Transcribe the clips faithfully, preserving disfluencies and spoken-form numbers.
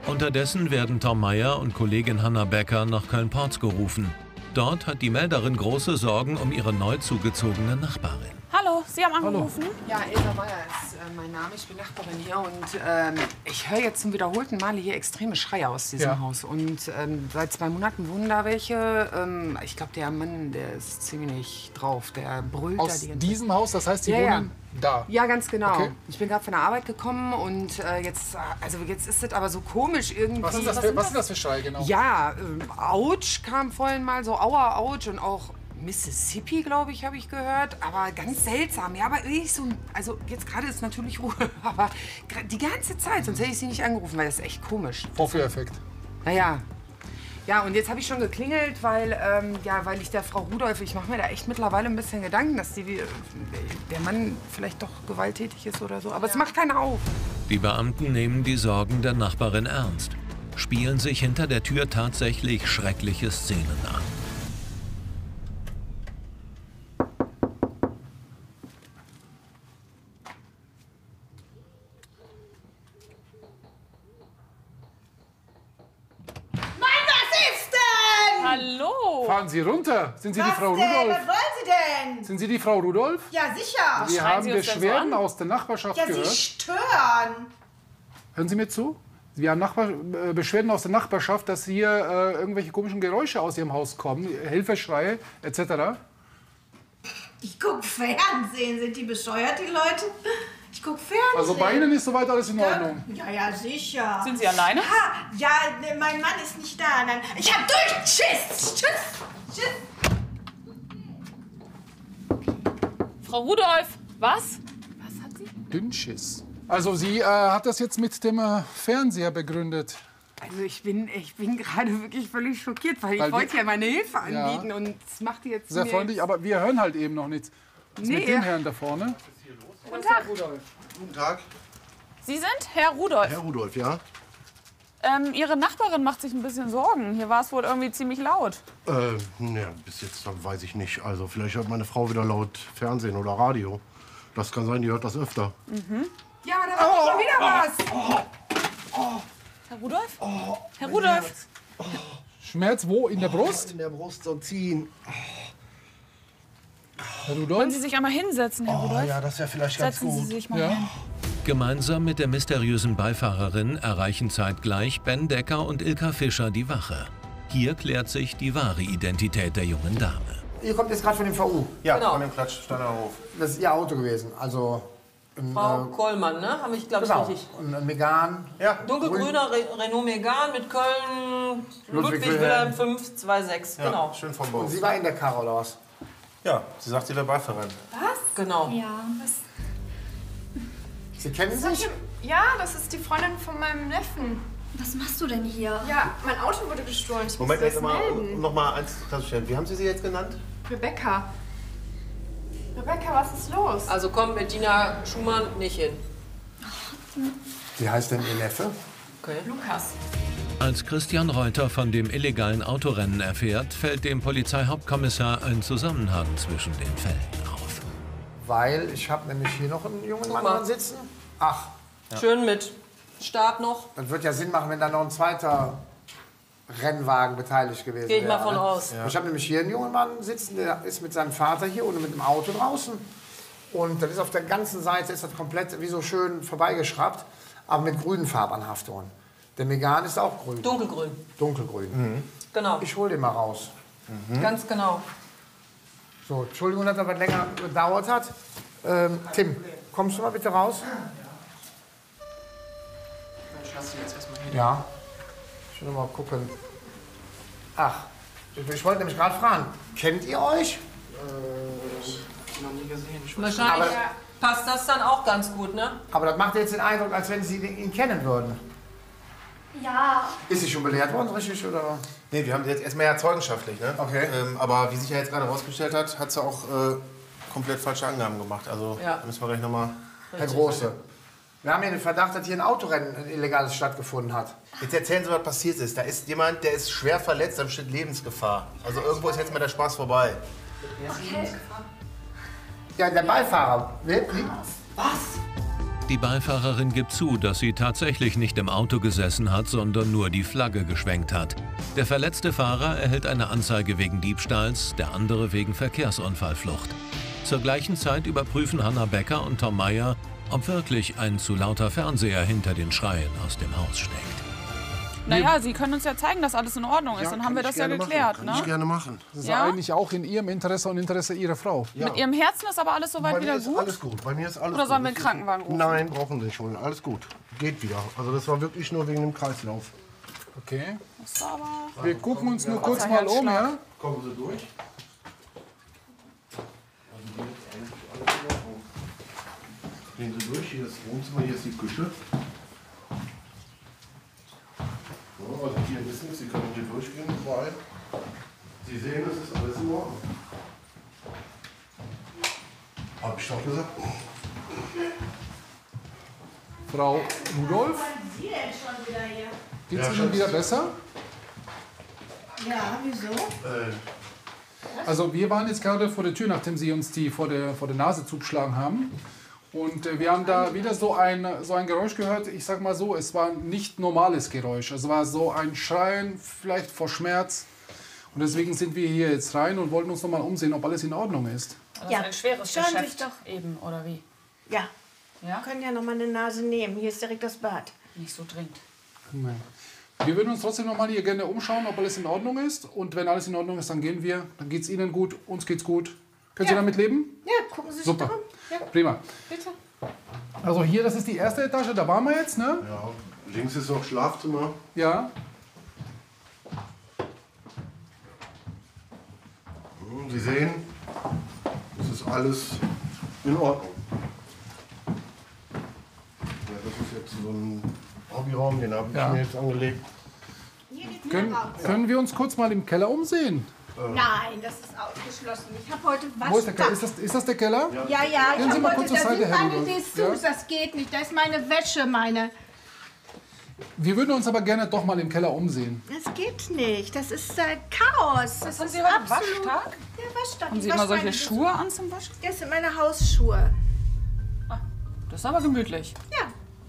Unterdessen werden Tom Meyer und Kollegin Hannah Becker nach Köln-Porz gerufen. Dort hat die Melderin große Sorgen um ihre neu zugezogene Nachbarin. Hallo, Sie haben angerufen? Hallo. Ja, Elsa Meyer ist äh, mein Name. Ich bin Nachbarin hier und ähm, ich höre jetzt zum wiederholten Male hier extreme Schreie aus diesem ja. Haus. Und ähm, seit zwei Monaten wohnen da welche. Ähm, ich glaube, der Mann, der ist ziemlich drauf. Der brüllt aus da die ganze diesem Haus, das heißt, Sie ja, wohnen ja. da? Ja, ganz genau. Okay. Ich bin gerade von der Arbeit gekommen und äh, jetzt, also jetzt ist es aber so komisch irgendwie. Was ist das für, was ist das für Schreie genau? Ja, ähm, Autsch kam vorhin mal, so Aua, Autsch und auch Mississippi, glaube ich, habe ich gehört. Aber ganz seltsam. Ja, aber wirklich so, also jetzt gerade ist natürlich Ruhe, aber die ganze Zeit, sonst hätte ich Sie nicht angerufen, weil das ist echt komisch. Vorführeffekt. Naja. Ja, und jetzt habe ich schon geklingelt, weil, ähm, ja, weil ich der Frau Rudolph, ich mache mir da echt mittlerweile ein bisschen Gedanken, dass die, der Mann vielleicht doch gewalttätig ist oder so. Aber es macht keiner auf. Die Beamten nehmen die Sorgen der Nachbarin ernst, spielen sich hinter der Tür tatsächlich schreckliche Szenen an. Hallo! Fahren Sie runter. Sind Sie Was die Frau denn? Rudolph? Was wollen Sie denn? Sind Sie die Frau Rudolph? Ja, sicher. Wir haben Sie uns denn so Beschwerden an? aus der Nachbarschaft Ja, gehört. Sie stören. Hören Sie mir zu? Wir haben Nachbar äh, Beschwerden aus der Nachbarschaft, dass hier äh, irgendwelche komischen Geräusche aus Ihrem Haus kommen, Hilfeschreie et cetera. Ich guck Fernsehen. Sind die bescheuert, die Leute? Ich guck Fernsehen. Also bei Ihnen ist soweit alles in Ordnung? Ja, ja, sicher. Sind Sie alleine? Ha, ja, ne, mein Mann ist nicht da. Nein, ich hab durch. Tschüss. Tschüss. Tschüss. Frau Rudolph, was? Was hat sie? Dünnschiss. Also sie äh, hat das jetzt mit dem äh, Fernseher begründet. Also ich bin, ich bin gerade wirklich völlig schockiert, weil, Weil ich wollte wir- ja meine Hilfe Ja. anbieten und das macht die jetzt Sehr mir freundlich, aber wir hören halt eben noch nichts. Was ist Nee, mit dem ja. Herrn da vorne? Guten Tag. Guten Tag. Sie sind Herr Rudolph. Herr Rudolph, ja? Ähm, Ihre Nachbarin macht sich ein bisschen Sorgen. Hier war es wohl irgendwie ziemlich laut. Äh, ne, bis jetzt weiß ich nicht. Also vielleicht hört meine Frau wieder laut Fernsehen oder Radio. Das kann sein, die hört das öfter. Ja, da war schon wieder was. Herr Rudolph? Herr Rudolph? Schmerz wo? In der Brust? In der Brust so ziehen. Herr Wollen Rudolph? Sie sich einmal hinsetzen, Herr Oh Rudolph? ja, das wäre vielleicht ganz Setzen Sie gut. sich mal Ja. hin. Gemeinsam mit der mysteriösen Beifahrerin erreichen zeitgleich Ben Decker und Ilka Fischer die Wache. Hier klärt sich die wahre Identität der jungen Dame. Ihr kommt jetzt gerade von dem V U. Ja, Genau. von dem Klatschsteiner Hof. Das ist Ihr Auto gewesen. Also ein, Frau äh, Kollmann, ne? Habe ich, glaube ich, genau, richtig. ein, ein Megane. Ja. Dunkelgrüner Re Renault Megane mit Köln, Ludwig Ludwig Wilhelm fünf zwei sechs. Ja, Genau. schön vom Und Bau. sie war in der Karre oder was? Ja, sie sagt, sie wäre Beifahrerin. Genau. Ja, was? Sie kennen sich? Ja, das ist die Freundin von meinem Neffen. Was machst du denn hier? Ja, mein Auto wurde gestohlen. Ich Moment, muss jetzt das mal, melden. um noch mal eins klarzustellen. Wie haben Sie sie jetzt genannt? Rebecca. Rebecca, was ist los? Also kommt mit Dina Schumann nicht hin. Wie heißt denn Ihr Neffe? Okay. Lukas. Als Christian Reuter von dem illegalen Autorennen erfährt, fällt dem Polizeihauptkommissar ein Zusammenhang zwischen den Fällen auf. Weil ich habe nämlich hier noch einen jungen Mann mal. dran sitzen. Ach, Schön mit Start noch. das wird ja Sinn machen, wenn da noch ein zweiter Rennwagen beteiligt gewesen Gehe ich wäre. mal von ne? aus. Ich habe nämlich hier einen jungen Mann sitzen, der ist mit seinem Vater hier und mit dem Auto draußen. Und das ist auf der ganzen Seite ist das komplett wie so schön vorbeigeschraubt, aber mit grünen Farbanhaftungen. Der Megane ist auch grün. Dunkelgrün. Dunkelgrün. Genau. Ich hol den mal raus. Ganz genau. So, Entschuldigung, dass das was länger gedauert hat. Ähm, Tim, kommst du mal bitte raus? Ich lasse sie jetzt erstmal hin. Ja. Ich will noch mal gucken. Ach, ich, ich wollte nämlich gerade fragen, kennt ihr euch? Noch nie gesehen. Wahrscheinlich Aber- passt das dann auch ganz gut, ne? Aber das macht jetzt den Eindruck, als wenn sie ihn kennen würden. Ja, Ist sie schon belehrt worden, richtig? Oder? Nee, wir haben sie jetzt erstmal ja zeugenschaftlich, ne? Okay. Ähm, aber wie sich ja jetzt gerade herausgestellt hat, hat sie auch äh, komplett falsche Angaben gemacht. Also Ja. da müssen wir gleich nochmal... Herr Große. Wir haben hier den Verdacht, dass hier ein Autorennen, ein illegales stattgefunden hat. Jetzt erzählen Sie, was passiert ist. Da ist jemand, der ist schwer verletzt, da besteht Lebensgefahr. Also irgendwo ist jetzt mal der Spaß vorbei. Ja, der Beifahrer. Wirklich? Die Beifahrerin gibt zu, dass sie tatsächlich nicht im Auto gesessen hat, sondern nur die Flagge geschwenkt hat. Der verletzte Fahrer erhält eine Anzeige wegen Diebstahls, der andere wegen Verkehrsunfallflucht. Zur gleichen Zeit überprüfen Hanna Becker und Tom Meyer, ob wirklich ein zu lauter Fernseher hinter den Schreien aus dem Haus steckt. Naja, Sie können uns ja zeigen, dass alles in Ordnung ist. Ja, Dann haben wir kann das ich ja gerne geklärt. machen. Ne? Kann ich gerne machen. Das ist Ja? eigentlich auch in Ihrem Interesse und Interesse Ihrer Frau. Ja. Mit Ihrem Herzen ist aber alles soweit Bei mir wieder ist gut? alles gut. Bei mir ist alles Oder gut. sollen wir einen Das Krankenwagen ist- rufen? Nein, brauchen Sie nicht holen. Alles gut. Geht wieder. Also das war wirklich nur wegen dem Kreislauf. Okay. Das war aber... Wir gucken uns nur Ja. kurz mal um, ja? Kommen Sie durch. Gehen Sie durch. Hier ist das Wohnzimmer, hier ist die Küche. So, also hier wissen Sie, Sie können hier durchgehen, weil Sie sehen, es ist alles in Ordnung. Hab ich doch gesagt. Frau Rudolf, Sie denn schon wieder hier? geht es Ja, Ihnen Schatz. wieder besser? Ja, wieso? Äh, Also wir waren jetzt gerade vor der Tür, nachdem Sie uns die vor der, vor der Nase zugeschlagen haben. Und äh, wir haben da wieder so ein, so ein Geräusch gehört. Ich sag mal so, es war ein nicht normales Geräusch. Es war so ein Schreien, vielleicht vor Schmerz. Und deswegen sind wir hier jetzt rein und wollten uns noch mal umsehen, ob alles in Ordnung ist. Das Ja, ist ein schweres schauen Sie Geschäft sich doch- eben, oder wie? Ja, Ja? wir können ja noch mal eine Nase nehmen. Hier ist direkt das Bad. Nicht so dringend. Nein. Wir würden uns trotzdem noch mal hier gerne umschauen, ob alles in Ordnung ist. Und wenn alles in Ordnung ist, dann gehen wir. Dann geht es Ihnen gut, uns geht's gut. Können Sie Ja. damit leben? Ja, gucken Sie sich Super. doch um. Ja, Prima. bitte. Also hier, das ist die erste Etage, da waren wir jetzt, ne? ja, links ist noch Schlafzimmer. Ja. Hm, Sie sehen, es ist alles in Ordnung. Ja, das ist jetzt so ein Hobbyraum, den habe ich Ja. mir jetzt angelegt. Hier die Tür Können, raus. können wir uns kurz mal im Keller umsehen? Nein, das ist ausgeschlossen. Ich habe heute was. Wo ist der Keller? Ist das, ist das der Keller? Ja, ja, Gehen ich Sie mal habe kurz heute, zur da Seite, sind Herr meine Rudolf. Dessous, Ja? das geht nicht. Da ist meine Wäsche, meine. Wir würden uns aber gerne doch mal im Keller umsehen. Das geht nicht. Das ist äh, Chaos. Das Haben ist Sie heute absolut- Waschtag? Ja, Waschtag. Haben Ich Sie immer wasche solche meine Schuhe an zum Waschen? Dessous. Das sind meine Hausschuhe. Das ist aber gemütlich. Ja.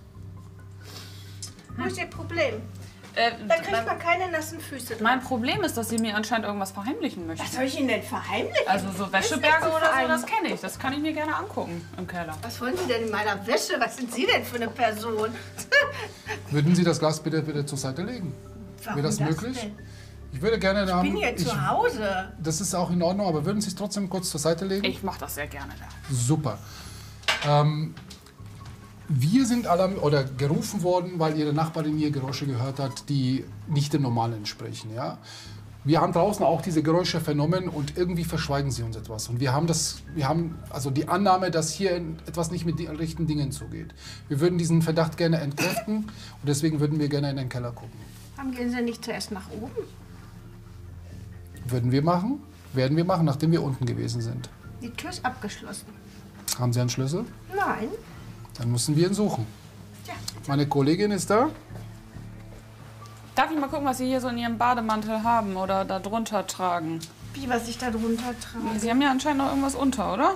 Wo ist Ihr Problem? Äh, Da kriegt mein, man keine nassen Füße drauf. mein Problem ist, dass Sie mir anscheinend irgendwas verheimlichen möchten. Was soll ich Ihnen denn verheimlichen? Also so Das ist Wäscheberge nicht zu oder so, das verheimlichen. kenne ich. Das kann ich mir gerne angucken im Keller. Was wollen Sie denn in meiner Wäsche? Was sind Sie denn für eine Person? Würden Sie das Glas bitte, bitte zur Seite legen? Warum Wäre das möglich? denn? Ich würde gerne da. Ich bin hier zu Hause. Das ist auch in Ordnung, aber würden Sie es trotzdem kurz zur Seite legen? Ich mache das sehr gerne da. Super. Ähm, wir sind alarm oder gerufen worden, weil Ihre Nachbarin hier Geräusche gehört hat, die nicht dem Normalen entsprechen. Ja? Wir haben draußen auch diese Geräusche vernommen und irgendwie verschweigen Sie uns etwas. Und wir haben, das, wir haben also die Annahme, dass hier etwas nicht mit den richtigen Dingen zugeht. Wir würden diesen Verdacht gerne entkräften und deswegen würden wir gerne in den Keller gucken. Warum gehen Sie nicht zuerst nach oben? Würden wir machen? Werden wir machen, nachdem wir unten gewesen sind. Die Tür ist abgeschlossen. Haben Sie einen Schlüssel? Nein. Dann müssen wir ihn suchen. Ja. Meine Kollegin ist da. Darf ich mal gucken, was Sie hier so in Ihrem Bademantel haben oder da drunter tragen? Wie, was ich da drunter trage? Sie haben ja anscheinend noch irgendwas unter, oder?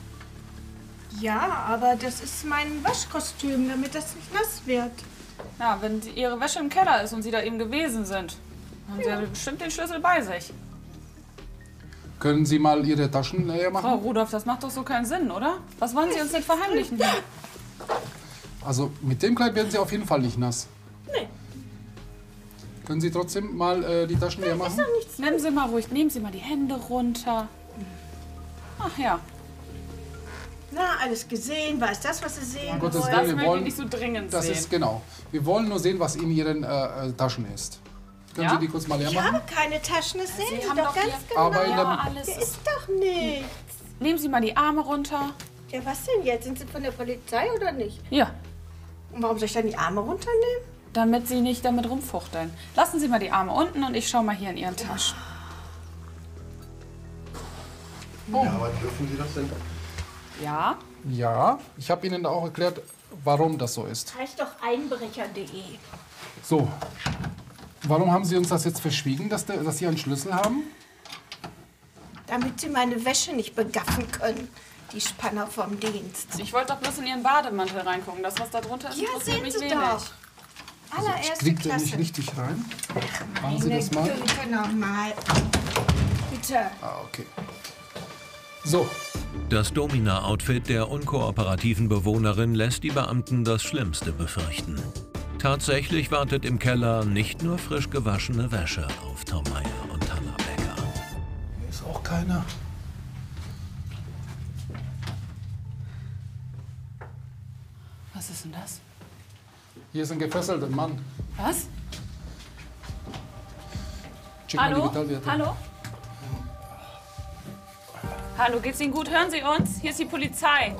Ja, aber das ist mein Waschkostüm, damit das nicht nass wird. Ja, wenn die, Ihre Wäsche im Keller ist und Sie da eben gewesen sind, haben Sie ja bestimmt den Schlüssel bei sich. Können Sie mal Ihre Taschen näher Frau machen? Rudolph, das macht doch so keinen Sinn, oder? Was wollen Sie uns denn verheimlichen hier? Also mit dem Kleid werden Sie auf jeden Fall nicht nass. Nee. Können Sie trotzdem mal äh, die Taschen näher machen? Nehmen Sie mal ruhig, nehmen Sie mal die Hände runter. Ach ja, Na, alles gesehen, weiß das, was Sie sehen Um Gottes wollen. das Willen, wir möchte ich wollen, nicht so dringend das sehen. ist genau. Wir wollen nur sehen, was in Ihren äh, äh, Taschen ist. Können Ja? Sie die kurz mal leer Ich machen? habe keine Taschen, das sehen Sie Sie haben doch doch ganz hier- genau. Aber in ja, der, alles Hier ist... ist doch nichts. Nehmen Sie mal die Arme runter. Ja, was denn jetzt? Sind Sie von der Polizei oder nicht? Ja, Und warum soll ich dann die Arme runternehmen? damit Sie nicht damit rumfuchteln. Lassen Sie mal die Arme unten und ich schaue mal hier in Ihren Taschen. Ja, aber dürfen Sie das denn? Ja? ja, ich habe Ihnen auch erklärt, warum das so ist. Heißt doch einbrecher punkt de. So, warum haben Sie uns das jetzt verschwiegen, dass, der, dass Sie einen Schlüssel haben? Damit Sie meine Wäsche nicht begaffen können. Die Spanner vom Dienst. Ich wollte doch bloß in Ihren Bademantel reingucken. Das, was da drunter ist, Ja, interessiert sehen mich Sie wenig. doch. Allererste Kriegt er Klasse. nicht richtig rein? Machen Sie Meine das mal. Güte nochmal. Bitte. Ah, okay. So. Das Domina-Outfit der unkooperativen Bewohnerin lässt die Beamten das Schlimmste befürchten. Tatsächlich wartet im Keller nicht nur frisch gewaschene Wäsche auf Tom Meyer und Hannah Becker. Hier ist auch keiner. Was ist denn das? Hier ist ein gefesselter Mann. Was? Check mal die Hallo? Vitalwerte. Hallo? Hallo, geht's Ihnen gut? Hören Sie uns? Hier ist die Polizei.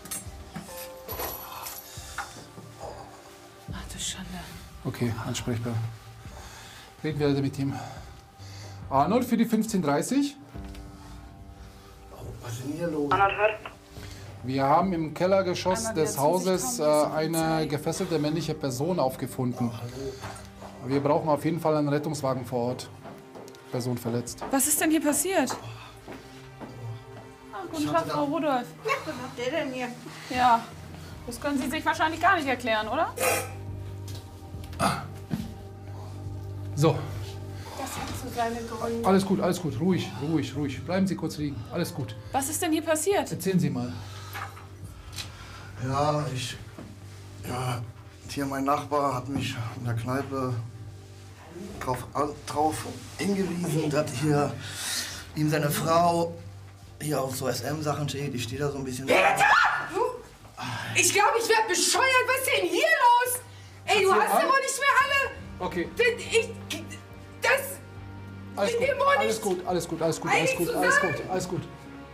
Ach du Schande. Okay, ansprechbar. Reden wir mit ihm. Arnold für die fünfzehn dreißig. Was ist denn hier los? Wir haben im Kellergeschoss Einmal des wieder zu sich Hauses äh, kommen, eine Polizei. gefesselte männliche Person aufgefunden. Wir brauchen auf jeden Fall einen Rettungswagen vor Ort. Person verletzt. Was ist denn hier passiert? Ah, guten Tag, Frau Rudolph. Ja, was macht der denn hier? Ja, das können Sie sich wahrscheinlich gar nicht erklären, oder? So, Das hat so seine Gründe. alles gut, alles gut. Ruhig, ruhig, ruhig. Bleiben Sie kurz liegen. Alles gut. Was ist denn hier passiert? Erzählen Sie mal. Ja, ich. Ja, hier mein Nachbar hat mich in der Kneipe drauf, drauf hingewiesen, dass hier ihm seine Frau hier auf so S M-Sachen steht. Ich stehe da so ein bisschen. Bitte! Ich glaube, ich werde bescheuert. Was ist denn hier los? Ey, du Hat sie hast ja an? wohl nicht mehr alle. Okay, Das, ich, das. alles Sind gut, wir wohl alles nicht gut, alles gut, alles gut, alles einig gut, alles zusammen? gut, alles gut.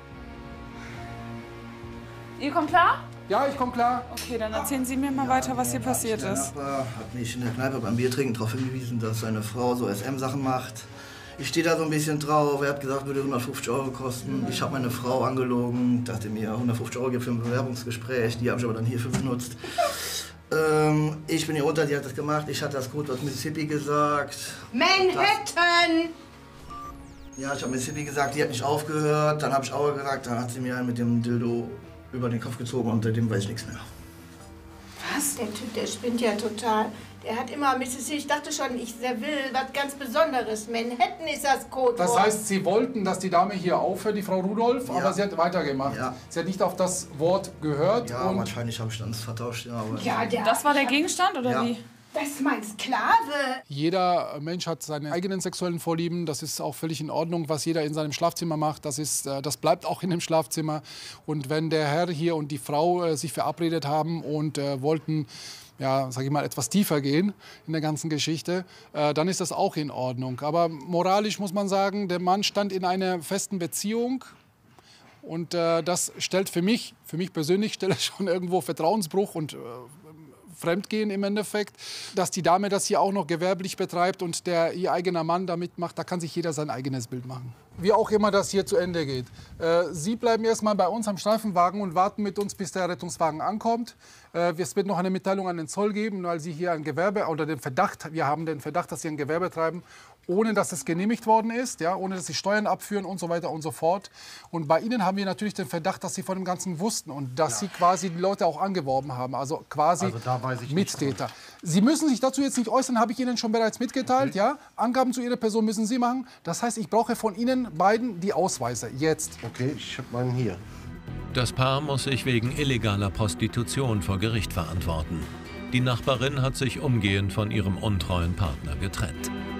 Ihr kommt klar? Ja, ich komme klar. Okay, dann erzählen Sie mir mal weiter, was hier passiert Der ist. Nachbar hat mich in der Kneipe beim Biertrinken darauf hingewiesen, dass seine Frau so S M-Sachen macht. Ich stehe da so ein bisschen drauf. Er hat gesagt, würde hundertfünfzig Euro kosten. Ich habe meine Frau angelogen, dachte mir hundertfünfzig Euro gibt für ein Bewerbungsgespräch. Die habe ich aber dann hierfür benutzt. Ähm, ich bin hier unter, die hat das gemacht. Ich hatte das Code aus Mississippi gesagt. Manhattan! Ja, ich habe Mississippi gesagt, die hat nicht aufgehört. Dann habe ich Aue gesagt, dann hat sie mir einen mit dem Dildo über den Kopf gezogen und seitdem weiß ich nichts mehr. Was? Der Typ, der spinnt ja total. Der hat immer Mississippi. Ich dachte schon, ich, der will was ganz Besonderes. Manhattan ist das Codewort. Das heißt, Sie wollten, dass die Dame hier aufhört, die Frau Rudolph, Ja. aber sie hat weitergemacht. Ja. Sie hat nicht auf das Wort gehört. Ja, und wahrscheinlich habe ich dann vertauscht. Ja, aber Ja, der. Das war der Gegenstand, oder Ja. wie? Das ist mein Sklave. jeder Mensch hat seine eigenen sexuellen Vorlieben. Das ist auch völlig in Ordnung, was jeder in seinem Schlafzimmer macht. Das, ist, äh, das bleibt auch in dem Schlafzimmer. Und wenn der Herr hier und die Frau äh, sich verabredet haben und äh, wollten, ja, sag ich mal, etwas tiefer gehen in der ganzen Geschichte, äh, dann ist das auch in Ordnung. Aber moralisch muss man sagen, der Mann stand in einer festen Beziehung. Und äh, das stellt für mich, für mich persönlich, stellt schon irgendwo Vertrauensbruch und äh, Fremdgehen im Endeffekt. Dass die Dame das hier auch noch gewerblich betreibt und der ihr eigener Mann damit macht, da kann sich jeder sein eigenes Bild machen. Wie auch immer das hier zu Ende geht. Äh, Sie bleiben erstmal bei uns am Streifenwagen und warten mit uns, bis der Rettungswagen ankommt. Äh, es wird noch eine Mitteilung an den Zoll geben, weil Sie hier ein Gewerbe oder den Verdacht, wir haben den Verdacht, dass Sie ein Gewerbe treiben, ohne dass es genehmigt worden ist, ja, ohne dass Sie Steuern abführen und so weiter und so fort. Und bei Ihnen haben wir natürlich den Verdacht, dass Sie von dem Ganzen wussten und dass Sie quasi die Leute auch angeworben haben, also quasi Also da weiß ich nichts Mittäter. Sie müssen sich dazu jetzt nicht äußern, habe ich Ihnen schon bereits mitgeteilt, ja? Angaben zu Ihrer Person müssen Sie machen. Das heißt, ich brauche von Ihnen beiden die Ausweise, jetzt. Okay, ich habe meinen hier. Das Paar muss sich wegen illegaler Prostitution vor Gericht verantworten. Die Nachbarin hat sich umgehend von ihrem untreuen Partner getrennt.